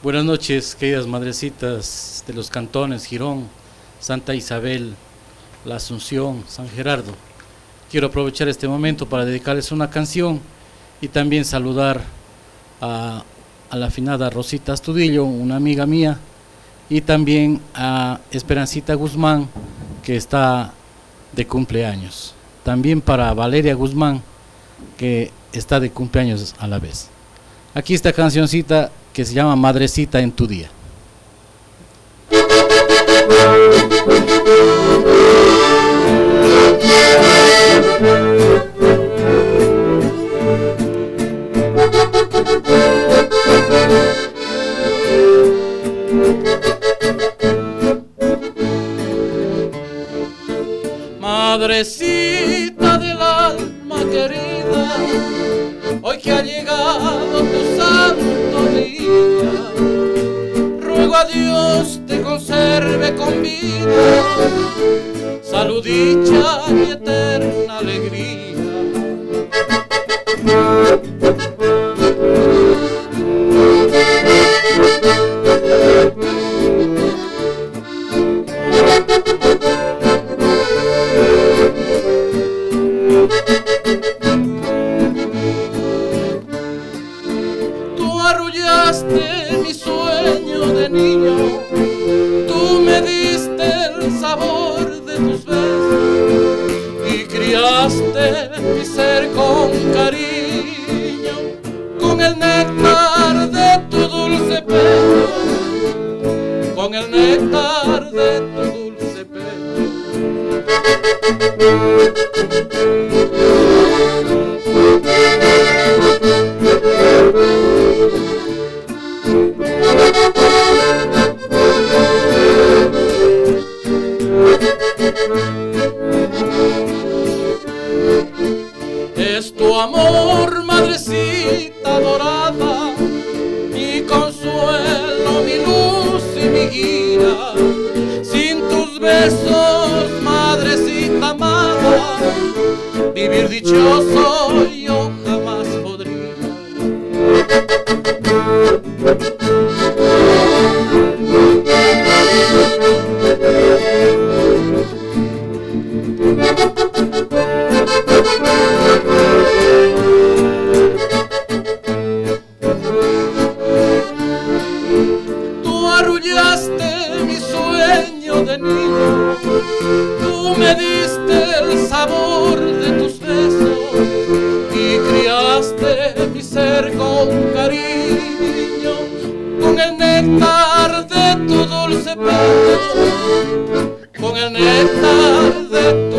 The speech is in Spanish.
Buenas noches, queridas madrecitas de los cantones Girón, Santa Isabel, La Asunción, San Gerardo. Quiero aprovechar este momento para dedicarles una canción y también saludar a la afinada Rosita Astudillo, una amiga mía, y también a Esperancita Guzmán, que está de cumpleaños. También para Valeria Guzmán, que está de cumpleaños a la vez. Aquí esta cancioncita que se llama Madrecita en tu día. Madrecita del alma querida, hoy que ha llegado tu santo día, ruego a Dios te conserve con vida, salud, dicha y eterna alegría. Tú arrullaste mi sueño de niño, tú me diste el sabor de tus besos y criaste mi ser con cariño, con el néctar de tu dulce pecho, con el néctar de tu dulce pecho. Es tu amor, madrecita dorada, mi consuelo, mi luz y mi guía. Sin tus besos, madrecita amada, vivir dichoso yo jamás podría. Tú arrullaste mi sueño de niño, tú me diste el sabor de tus besos y criaste mi ser con cariño, con el néctar de tu dulce pecho, con el néctar de tu